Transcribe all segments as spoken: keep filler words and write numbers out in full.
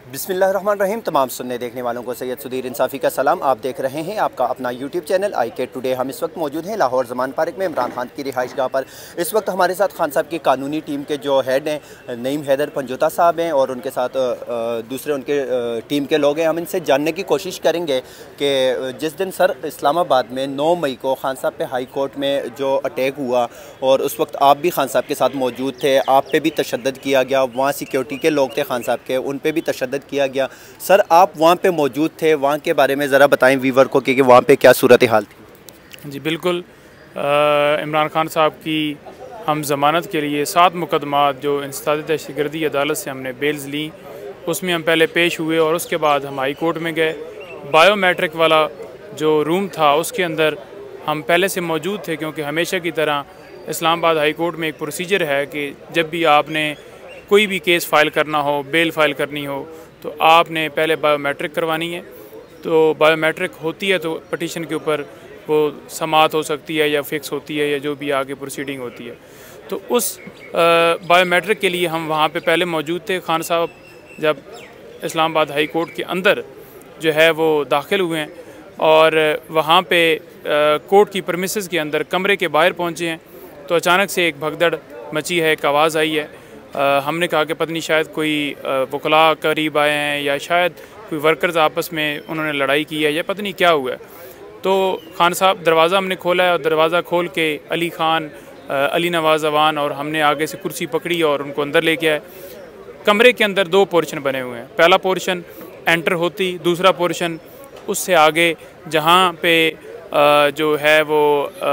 बिस्मिल्लाहिर्रहमानिर्रहीम। तमाम सुनने देखने वालों को सैयद सुधीर इंसाफ़ी का सलाम। आप देख रहे हैं आपका अपना यूट्यूब चैनल आई के टुडे। हम इस वक्त मौजूद हैं लाहौर ज़मान पार्क में इमरान खान की रिहाइश गाह पर। इस वक्त हमारे साथ खान साहब की कानूनी टीम के जो हेड हैं नईम हैदर पंजोता साहब हैं और उनके साथ दूसरे उनके टीम के लोग हैं। हम इनसे जानने की कोशिश करेंगे कि जिस दिन सर इस्लामाबाद में नौ मई को खान साहब पे हाई कोर्ट में जो अटैक हुआ और उस वक्त आप भी खान साहब के साथ मौजूद थे, आप पे भी तशद्दुद किया गया, वहाँ सिक्योरिटी के लोग थे खान साहब के, उन पे भी तशद्दुद किया गया। सर आप वहाँ पे मौजूद थे, वहाँ के बारे में ज़रा बताएं व्यूवर को कि वहाँ पे क्या सूरत हाल थी। जी बिल्कुल, इमरान खान साहब की हम ज़मानत के लिए सात मुकदमात जो इंसदाद दहशतगर्दी अदालत से हमने बेल्स ली, उसमें हम पहले पेश हुए और उसके बाद हम हाई कोर्ट में गए। बायोमेट्रिक वाला जो रूम था उसके अंदर हम पहले से मौजूद थे, क्योंकि हमेशा की तरह इस्लामाबाद हाई कोर्ट में एक प्रोसीजर है कि जब भी आपने कोई भी केस फ़ाइल करना हो, बेल फ़ाइल करनी हो, तो आपने पहले बायोमेट्रिक करवानी है। तो बायोमेट्रिक होती है तो पटिशन के ऊपर वो समात हो सकती है या फिक्स होती है या जो भी आगे प्रोसीडिंग होती है। तो उस बायोमेट्रिक के लिए हम वहाँ पे पहले मौजूद थे। खान साहब जब इस्लामाबाद हाई कोर्ट के अंदर जो है वो दाखिल हुए हैं और वहाँ पे कोर्ट की परमिसेस के अंदर कमरे के बाहर पहुँचे हैं, तो अचानक से एक भगदड़ मची है, एक आवाज़ आई है। आ, हमने कहा कि पता नहीं शायद कोई वकला करीब आए हैं या शायद कोई वर्कर्स आपस में उन्होंने लड़ाई की है या पता नहीं क्या हुआ है। तो खान साहब दरवाज़ा हमने खोला है और दरवाज़ा खोल के अली खान, अली नवाज़ अवान और हमने आगे से कुर्सी पकड़ी और उनको अंदर लेके आए। कमरे के अंदर दो पोर्शन बने हुए हैं। पहला पोर्शन एंटर होती, दूसरा पोर्शन उससे आगे जहाँ पे आ, जो है वो आ,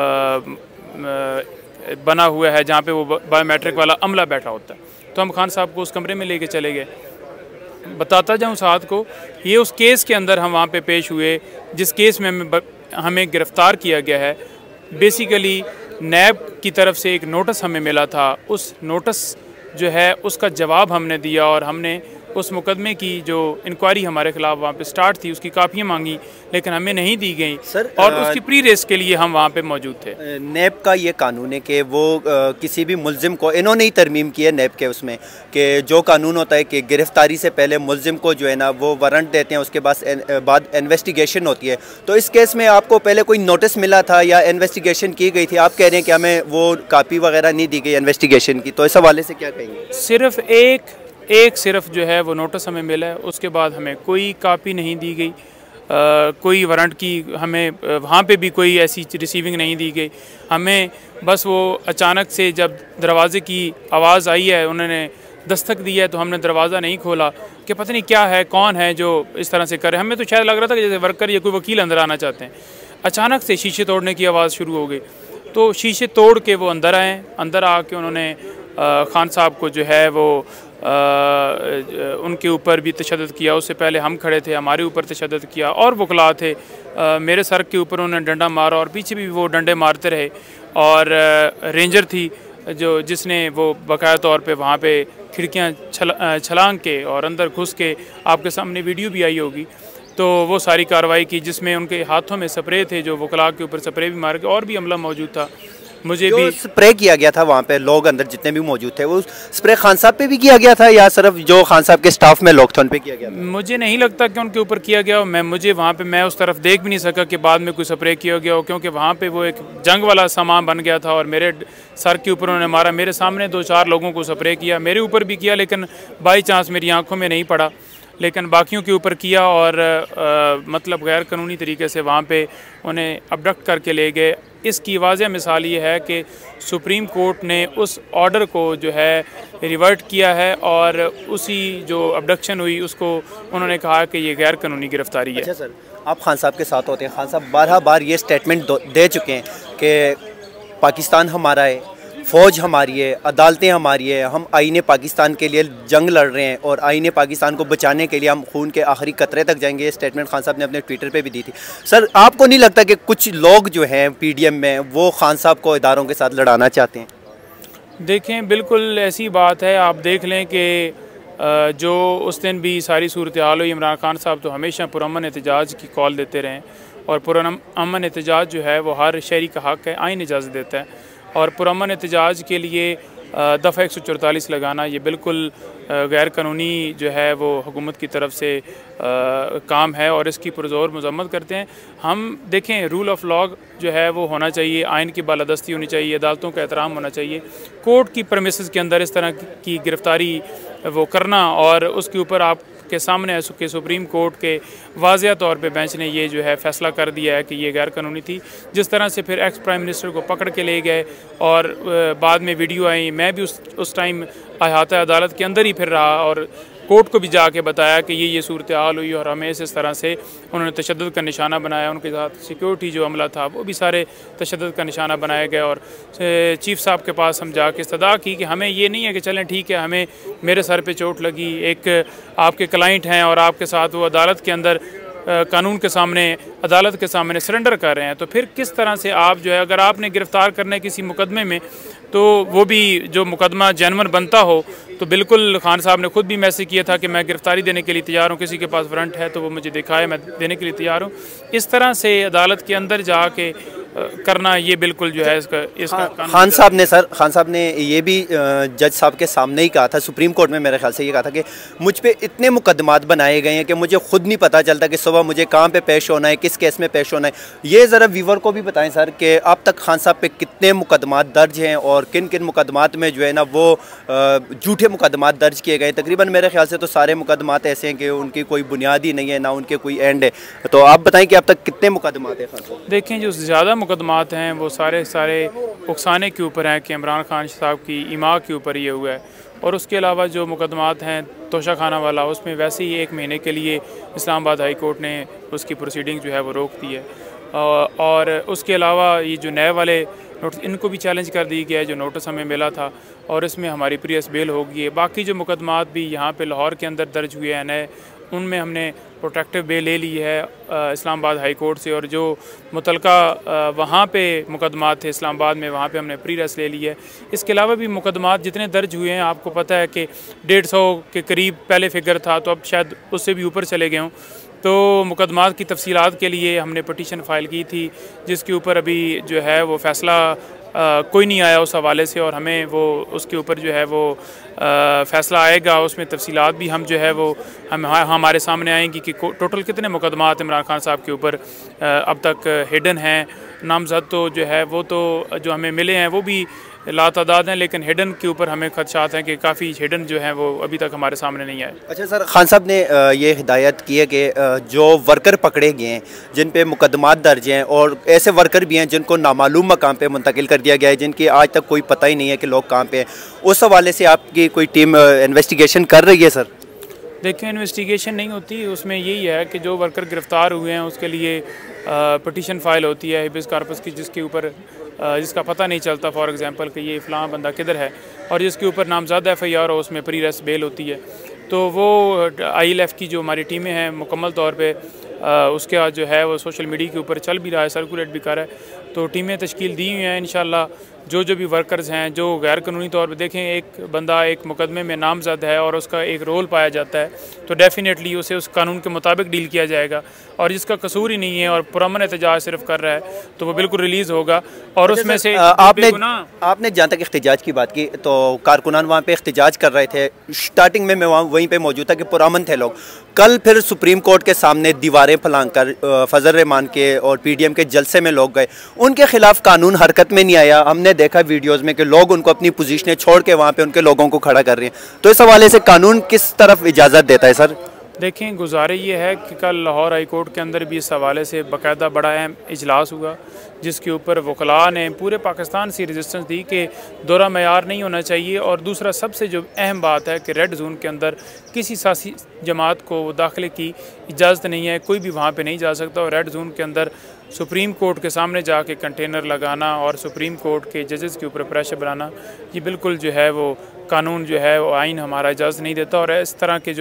आ, बना हुआ है, जहाँ पे वो बायोमेट्रिक वाला अमला बैठा होता है। तो हम खान साहब को उस कमरे में लेके चले गए। बताता जाऊँ साथ को, ये उस केस के अंदर हम वहाँ पे पेश हुए जिस केस में हमें हमें गिरफ़्तार किया गया है। बेसिकली नैब की तरफ से एक नोटिस हमें मिला था, उस नोटिस जो है उसका जवाब हमने दिया और हमने उस मुकदमे की जो इंक्वायरी हमारे खिलाफ वहाँ पे स्टार्ट थी उसकी कापियाँ मांगी, लेकिन हमें नहीं दी गई सर। और आ, उसकी प्री रेस के लिए हम वहाँ पे मौजूद थे। नैब का ये कानून है कि वो आ, किसी भी मुल्जिम को, इन्होंने ही तरमीम की है नैब के उसमें, कि जो कानून होता है कि गिरफ्तारी से पहले मुल्जिम को जो है ना वो वारंट देते हैं, उसके बाद बाद इन्वेस्टिगेशन होती है। तो इस केस में आपको पहले कोई नोटिस मिला था या इन्वेस्टिगेशन की गई थी? आप कह रहे हैं कि हमें वो कापी वगैरह नहीं दी गई इन्वेस्टिगेशन की, तो इस हवाले से क्या कहेंगे? सिर्फ एक एक सिर्फ जो है वो नोटिस हमें मिला है, उसके बाद हमें कोई कापी नहीं दी गई। आ, कोई वारंट की हमें वहाँ पे भी कोई ऐसी रिसीविंग नहीं दी गई। हमें बस वो अचानक से जब दरवाज़े की आवाज़ आई है, उन्होंने दस्तक दी है, तो हमने दरवाज़ा नहीं खोला कि पता नहीं क्या है, कौन है जो इस तरह से करे। हमें तो शायद लग रहा था कि जैसे वर्कर या कोई वकील अंदर आना चाहते हैं। अचानक से शीशे तोड़ने की आवाज़ शुरू हो गई, तो शीशे तोड़ के वो अंदर आए। अंदर आके उन्होंने खान साहब को जो है वो आ, उनके ऊपर भी तशद्दुद किया। उससे पहले हम खड़े थे, हमारे ऊपर तशद्दुद किया और वकला थे। आ, मेरे सर के ऊपर उन्होंने डंडा मारा और पीछे भी वो डंडे मारते रहे। और आ, रेंजर थी जो जिसने वो बाकायदा तौर पे वहाँ पे खिड़कियाँ छला छलांग के और अंदर घुस के, आपके सामने वीडियो भी आई होगी, तो वो सारी कार्रवाई की, जिसमें उनके हाथों में स्प्रे थे, जो वकला के ऊपर स्प्रे भी मार के, और भी अमला मौजूद था। मुझे भी स्प्रे किया गया था वहाँ पे, लोग अंदर जितने भी मौजूद थे, वो स्प्रे खान साहब पे भी किया गया था या सिर्फ जो खान साहब के स्टाफ में लोग थे उन पे किया गया था? मुझे नहीं लगता कि उनके ऊपर किया गया हो। मैं मुझे वहाँ पे मैं उस तरफ देख भी नहीं सका कि बाद में कोई स्प्रे किया गया हो, क्योंकि वहाँ पे वो एक जंग वाला सामान बन गया था और मेरे सर के ऊपर उन्होंने मारा। मेरे सामने दो चार लोगों को स्प्रे किया, मेरे ऊपर भी किया, लेकिन बाई चांस मेरी आँखों में नहीं पड़ा, लेकिन बाकियों के ऊपर किया। और आ, मतलब गैर कानूनी तरीके से वहाँ पे उन्हें अबडक्ट करके ले गए। इसकी वाज़ह मिसाल ये है कि सुप्रीम कोर्ट ने उस ऑर्डर को जो है रिवर्ट किया है और उसी जो अबडक्शन हुई उसको उन्होंने कहा कि ये गैर कानूनी गिरफ्तारी है। अच्छा सर, आप खान साहब के साथ होते हैं, खान साहब बारह बार ये स्टेटमेंट दे चुके हैं कि पाकिस्तान हमारा है, फ़ौज हमारी है, अदालतें हमारी है, हम आईने पाकिस्तान के लिए जंग लड़ रहे हैं और आईने पाकिस्तान को बचाने के लिए हम खून के आखिरी कतरे तक जाएंगे। ये स्टेटमेंट खान साहब ने अपने ट्विटर पे भी दी थी। सर आपको नहीं लगता कि कुछ लोग जो हैं पीडीएम में वो खान साहब को इदारों के साथ लड़ाना चाहते हैं? देखें, बिल्कुल ऐसी बात है। आप देख लें कि जो उस दिन भी सारी सूरत हाल हुई, इमरान खान साहब तो हमेशा पुरअमन एहतजाज की कॉल देते रहें और पुरअमन एहतजाज जो है वो हर शहरी का हक है, आइन इजाज़त देता है। और पुरअमन एहतजाज के लिए दफ़ा एक सौ चौतालीस लगाना ये बिल्कुल गैर कानूनी जो है वो हुकूमत की तरफ से आ, काम है और इसकी पुरज़ोर मज़म्मत करते हैं। हम देखें, रूल ऑफ लॉ जो है वो होना चाहिए, आइन की बालादस्ती होनी चाहिए, अदालतों का एहतराम होना चाहिए। कोर्ट की परमिसेस के अंदर इस तरह की गिरफ़्तारी वो करना और उसके ऊपर आप के सामने के सुप्रीम कोर्ट के वाज़िया तौर पे बेंच ने ये जो है फ़ैसला कर दिया है कि ये गैर कानूनी थी। जिस तरह से फिर एक्स प्राइम मिनिस्टर को पकड़ के ले गए और बाद में वीडियो आई, मैं भी उस उस टाइम अहाता अदालत के अंदर ही फिर रहा और कोर्ट को भी जाके बताया कि ये ये सूरत हाल हुई और हमें इस तरह से उन्होंने तशद्दुद का निशाना बनाया। उनके साथ सिक्योरिटी जो अमला था वो भी सारे तशद्दुद का निशाना बनाया गया और चीफ़ साहब के पास हम जाके इस्तदा की कि हमें ये नहीं है कि चलें ठीक है, हमें मेरे सर पे चोट लगी, एक आपके क्लाइंट हैं और आपके साथ वो अदालत के अंदर कानून के सामने अदालत के सामने सरेंडर कर रहे हैं, तो फिर किस तरह से आप जो है अगर आपने गिरफ़्तार करना है किसी मुकदमे में तो वो भी जो मुकदमा जेन्युइन बनता हो, तो बिल्कुल खान साहब ने खुद भी मैसेज किया था कि मैं गिरफ़्तारी देने के लिए तैयार हूँ, किसी के पास वारंट है तो वो मुझे दिखाए, मैं देने के लिए तैयार हूँ। इस तरह से अदालत के अंदर जाके करना ये बिल्कुल जो है इसका इसका खान साहब ने सर खान साहब ने ये भी जज साहब के सामने ही कहा था, सुप्रीम कोर्ट में मेरे ख्याल से ये कहा था कि मुझ पे इतने मुकदमात बनाए गए हैं कि मुझे खुद नहीं पता चलता कि सुबह मुझे कहाँ पे पेश होना है, किस केस में पेश होना है। ये ज़रा व्यूवर को भी बताएं सर कि अब तक खान साहब पे कितने मुकदमात दर्ज हैं और किन किन मुकदमात में जो है ना वो झूठे मुकदमात दर्ज किए गए। तकरीबन मेरे ख्याल से तो सारे मुकदमात ऐसे हैं कि उनकी कोई बुनियाद ही नहीं है, ना उनके कोई एंड है। तो आप बताएँ कि अब तक कितने मुकदमात हैं खान साहब? देखें, जो ज़्यादा मुकदमात हैं वो सारे सारे उकसाने के ऊपर हैं कि इमरान खान साहब की इमा के ऊपर ये हुआ है, और उसके अलावा जो मुकदमात हैं तोशा खाना वाला, उसमें वैसे ही एक महीने के लिए इस्लामाबाद हाई कोर्ट ने उसकी प्रोसीडिंग जो है वो रोक दी है। और उसके अलावा ये जो नए वाले नोटिस, इनको भी चैलेंज कर दी गया है जो नोटिस हमें मिला था, और इसमें हमारी प्रीवियस बेल हो गई है। बाकी जो मुकदमात भी यहाँ पे लाहौर के अंदर दर्ज हुए हैं नए, उनमें हमने प्रोटेक्टिव बेल ले ली है इस्लामाबाद हाई कोर्ट से, और जो मुतलका वहाँ पे मुकदमात थे इस्लामाबाद में, वहाँ पे हमने प्री रेस ले ली है। इसके अलावा भी मुकदमात जितने दर्ज हुए हैं, आपको पता है कि डेढ़ सौ के करीब पहले फिगर था, तो अब शायद उससे भी ऊपर चले गए हों। तो मुकदमात की तफसीलात के लिए हमने पटिशन फ़ाइल की थी, जिसके ऊपर अभी जो है वो फ़ैसला आ, कोई नहीं आया उस हवाले से, और हमें वो उसके ऊपर जो है वो आ, फ़ैसला आएगा। उसमें तफसीलात भी हम जो है वो हम हमारे सामने आएंगी कि टोटल कितने मुकदमात इमरान खान साहब के ऊपर अब तक हिडन हैं। नामजद तो जो है वो तो जो हमें मिले हैं वो भी लातादाद हैं, लेकिन हिडन के ऊपर हमें खदशात हैं कि काफ़ी हिडन जो हैं वो अभी तक हमारे सामने नहीं आए। अच्छा सर, खान साहब ने ये हिदायत की है कि जो वर्कर पकड़े गए हैं जिन पे मुकदमात दर्ज हैं, और ऐसे वर्कर भी हैं जिनको नामालूम मकाम पे मुंतकिल कर दिया गया है, जिनकी आज तक कोई पता ही नहीं है कि लोग कहाँ पे हैं, उस हवाले से आपकी कोई टीम इन्वेस्टिगेशन कर रही है सर? देखिए, इन्वेस्टिगेशन नहीं होती, उसमें यही है कि जो वर्कर गिरफ़्तार हुए हैं उसके लिए पटिशन फ़ाइल होती है हिबिस कार्पस की, जिसके ऊपर जिसका पता नहीं चलता, फॉर एग्ज़ाम्पल कि ये फ़लाँ बंदा किधर है, और जिसके ऊपर नामज़द एफ आई आर हो, उसमें प्री रेस्ट बेल होती है। तो वो आई एल एफ की जो हमारी टीमें हैं मुकम्मल तौर पे उसके आज जो है वो सोशल मीडिया के ऊपर चल भी रहा है, सर्कुलेट भी कर रहा है। तो टीमें तश्कील दी हुई हैं इंशाल्लाह। जो जो भी वर्कर्स हैं जो गैर कानूनी तौर पे, देखें एक बंदा एक मुकदमे में नामजद है और उसका एक रोल पाया जाता है, तो डेफिनेटली उसे उस कानून के मुताबिक डील किया जाएगा, और जिसका कसूर ही नहीं है और पुरअमन एहतजाज सिर्फ कर रहा है तो वो बिल्कुल रिलीज़ होगा। और उसमें से आपने आपने जहाँ तक एहतजाज की बात की, तो कारकुनान वहाँ पे एहतजाज कर रहे थे, स्टार्टिंग में मैं वहाँ वहीं पे मौजूद था कि पुरअमन थे लोग। कल फिर सुप्रीम कोर्ट के सामने दीवारें फलांग कर फजल रहमान के और पी डी एम के जलसे में लोग गए, उनके खिलाफ कानून हरकत में नहीं आया। हमने देखा वीडियोस में कि लोग उनको अपनी पोजीशनें छोड़ के वहाँ पे उनके लोगों को खड़ा कर रहे हैं। तो इस हवाले से कानून किस तरफ इजाज़त देता है सर? देखें, गुजारे ये है कि कल लाहौर हाई कोर्ट के अंदर भी इस हवाले से बाकायदा बड़ा अहम इजलास हुआ, जिसके ऊपर वकला ने पूरे पाकिस्तान से रेजिस्टेंस दी कि दोहरा मयार नहीं होना चाहिए। और दूसरा सबसे जो अहम बात है कि रेड जोन के अंदर किसी सियासी जमात को दाखिले की इजाज़त नहीं है, कोई भी वहाँ पे नहीं जा सकता। और रेड जोन के अंदर सुप्रीम कोर्ट के सामने जाके कंटेनर लगाना और सुप्रीम कोर्ट के जजेस के ऊपर प्रेशर बनाना, ये बिल्कुल जो है वो कानून जो है वो आइन हमारा इजाज़त नहीं देता। और इस तरह के जो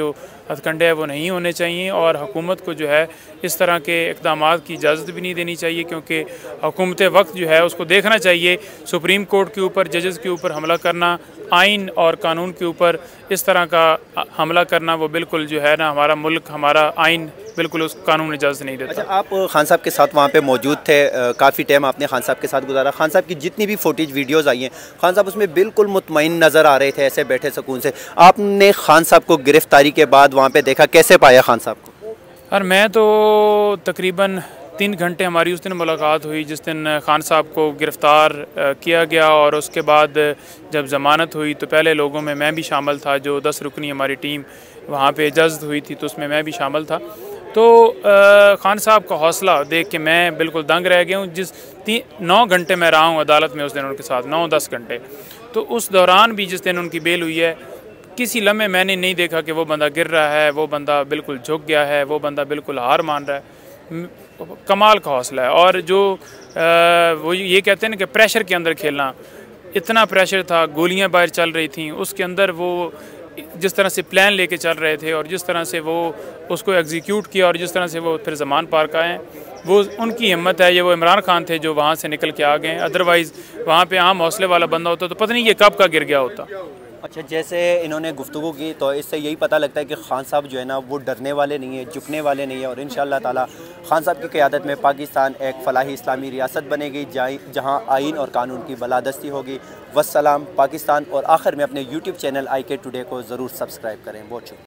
हथकंडे हैं वो नहीं होने चाहिए, और हुकूमत को जो है इस तरह के इक़दाम की इजाज़त भी नहीं देनी चाहिए, क्योंकि हुकूमत वक्त जो है उसको देखना चाहिए सुप्रीम कोर्ट के ऊपर, जजेस के ऊपर हमला करना, आइन और कानून के ऊपर इस तरह का हमला करना, वो बिल्कुल जो है ना, हमारा मुल्क, हमारा आइन बिल्कुल उस कानून इजाज़त नहीं देता। अच्छा, आप खान साहब के साथ वहाँ पे मौजूद थे, काफ़ी टाइम आपने खान साहब के साथ गुजारा। खान साहब की जितनी भी फुटेज वीडियोस आई हैं, खान साहब उसमें बिल्कुल मुतमईन नज़र आ रहे थे, ऐसे बैठे सुकून से। आपने खान साहब को गिरफ्तारी के बाद वहाँ पे देखा, कैसे पाया खान साहब को? और मैं तो तकरीबन तीन घंटे हमारी उस दिन मुलाकात हुई जिस दिन खान साहब को गिरफ़्तार किया गया, और उसके बाद जब ज़मानत हुई तो पहले लोगों में मैं भी शामिल था। जो दस रुकनी हमारी टीम वहाँ पे इजाज़त हुई थी तो उसमें मैं भी शामिल था। तो खान साहब का हौसला देख के मैं बिल्कुल दंग रह गया हूँ। जिस तीन नौ घंटे मैं रहा हूँ अदालत में उस दिन उनके साथ, नौ दस घंटे, तो उस दौरान भी जिस दिन उनकी बेल हुई है, किसी लम्हे मैंने नहीं देखा कि वो बंदा गिर रहा है, वो बंदा बिल्कुल झुक गया है, वो बंदा बिल्कुल हार मान रहा है। कमाल का हौसला है। और जो आ, वो ये कहते हैं ना कि प्रेशर के अंदर खेलना, इतना प्रेशर था, गोलियां बाहर चल रही थी, उसके अंदर वो जिस तरह से प्लान लेके चल रहे थे और जिस तरह से वो उसको एग्जीक्यूट किया और जिस तरह से वो फिर ज़मान पार का आए, वो उनकी हिम्मत है। ये वो इमरान खान थे जो वहाँ से निकल के आ गए, अदरवाइज़ वहाँ पे आम हौसले वाला बंदा होता तो पता नहीं ये कब का गिर गया होता। अच्छा, जैसे इन्होंने गुफ्तगू की तो इससे यही पता लगता है कि खान साहब जो है ना वो डरने वाले नहीं है, झुकने वाले नहीं है, और इंशाअल्लाह ताला खान साहब की क़यादत में पाकिस्तान एक फ़लाही इस्लामी रियासत बनेगी जहाँ आइन और कानून की बलादस्ती होगी। वस्सलाम पाकिस्तान। और आखिर में अपने यूट्यूब चैनल आई के टुडे को ज़रूर सब्सक्राइब करें। बहुत शुक्रिया।